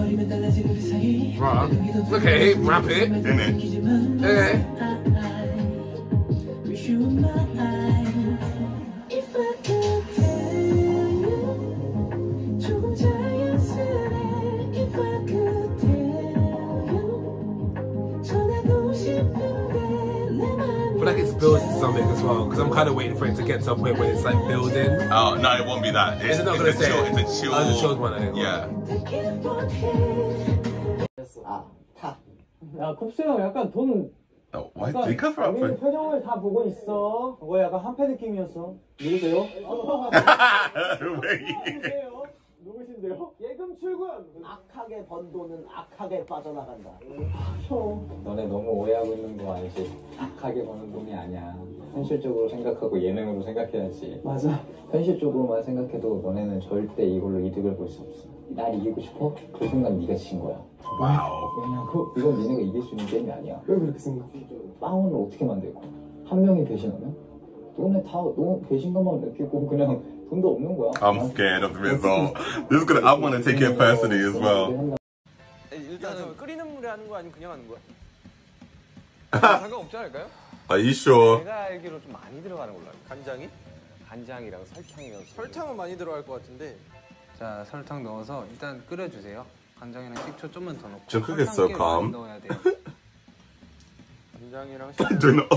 Right. Okay, rap it. Innit? Okay. I feel like it's building something as well, because I'm kind of waiting for it to get to a point where it's like building. Oh, no, it won't be that. Is it not going to say it? It's a chill. Oh, it's a chilled one, I think. Yeah. 야, 쿱스형 약간 돈. Oh, why did he cover up for? 표정을 다 보고 있어. 그거 약간 한패 느낌이었어. 누구세요? 누구세요? 누구신데요? 예금 출근. 악하게 번 돈은 악하게 빠져나간다. 형, 너네 너무 오해하고 있는 거 알지? 악하게 버는 돈이 아니야. 현실적으로 생각하고 예능으로 생각해야지. 맞아. 현실적으로만 생각해도 너네는 절대 이걸로 이득을 볼 수 없어. 날 이기고 싶어? 그 순간 네가 진 거야. Wow. 왜냐고? 이건 니네가 이길 수 있는 게임이 아니야. 왜 그렇게 생각해? 빵원을 어떻게 만들고? 한 명이 배신하면? 너네 다 너무 배신감만 느끼고 그냥 돈도 없는 거야. I'm scared of the result. This is gonna. I want to take it personally as well. 일단은 끓이는 물에 하는 거 아니면 그냥 하는 거야? 상관없지 않을까요? Are you sure? 제가 알기로 좀 많이 들어가는 걸로 알고. 간장이? 간장이랑 설탕이랑. 설탕은 많이 들어갈 것 같은데. 자, 설탕 넣어서 일단 끓여주세요. 간장이랑 식초 좀만 더 넣고. Just cook it so calm. 넣어야 돼요. 간장이랑 Do not.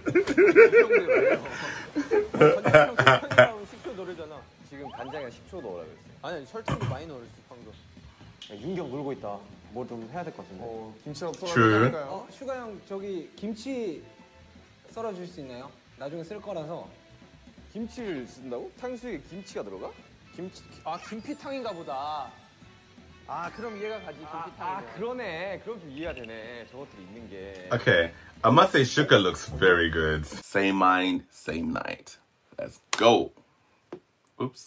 설탕이랑 식초 넣으려잖아. 지금 간장이랑 식초 넣으라고 했어. 아니, 설탕도 많이 넣을 수 방금. 윤경 놀고 있다. 뭐 좀 해야 될 것 같은데. 김치 없어가지고. 슈가 형 저기 김치 썰어줄 수 있나요? 나중에 쓸 거라서. 김치를 쓴다고? 탕수육에 김치가 들어가? 김치. 아, 김피탕인가 보다. 아, 그럼 이해가 가지. 김피탕. 아, 그러네. 그럼 좀 이해가 되네. 저것들이 있는 게. Okay, I must say Sugar looks very good. Same mind, same night. Let's go. Oops.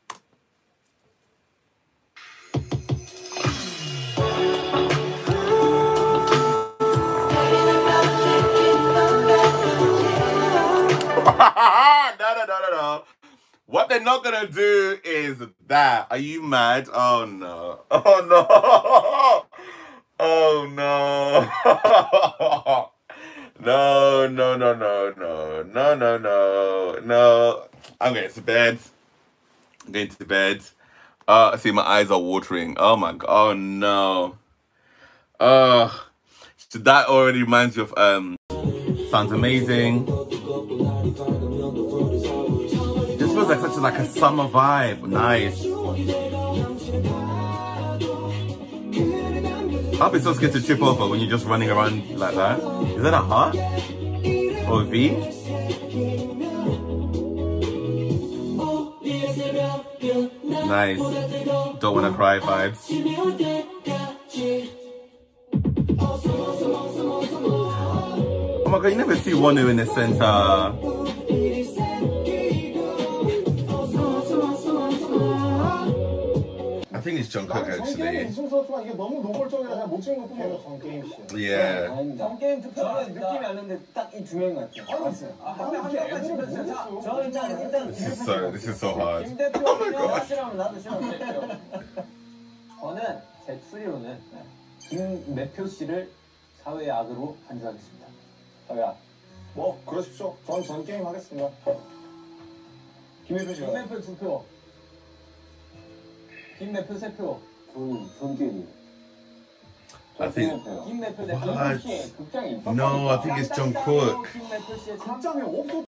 No. What they're not gonna do is that. Are you mad? Oh no. Oh no. Oh no. No. No. I'm going to bed. I'm going to bed. I see my eyes are watering. Oh my god. Oh no. So that already reminds me of sounds amazing. This feels like such a summer vibe. Nice. I'll be so scared to trip over when you're just running around like that. Is that a heart? Or a V? Nice. Don't wanna cry vibes. Oh my god, you never see Wonu in the center. I think it's Jungkook actually. Yeah. 게임 투표는 느낌이 안 나는데 딱 이 두 명 같아요. This is so hard. Oh my god. 저는 제 추리로는 김매표 씨를 사회의 악으로 간주하겠습니다. 사회악. 뭐 그러십시오. 전 전 게임 하겠습니다. 김매표 씨. 김매표 두 표. 김매표 세 표. 전 게임. I think. 김매표 대 What? 김매표 씨의 극장이. No, I think it's Jungkook. 김매표 씨의 극장이 없어.